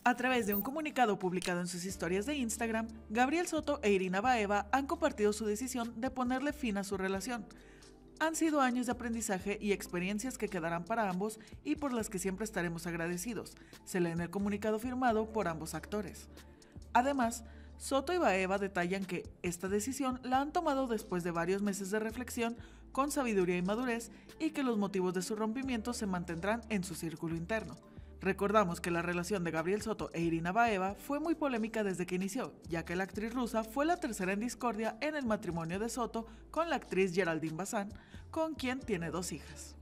A través de un comunicado publicado en sus historias de Instagram, Gabriel Soto e Irina Baeva han compartido su decisión de ponerle fin a su relación. Han sido años de aprendizaje y experiencias que quedarán para ambos y por las que siempre estaremos agradecidos, se lee en el comunicado firmado por ambos actores. Además, Soto y Baeva detallan que esta decisión la han tomado después de varios meses de reflexión, con sabiduría y madurez, y que los motivos de su rompimiento se mantendrán en su círculo interno. Recordamos que la relación de Gabriel Soto e Irina Baeva fue muy polémica desde que inició, ya que la actriz rusa fue la tercera en discordia en el matrimonio de Soto con la actriz Geraldine Bazán, con quien tiene 2 hijas.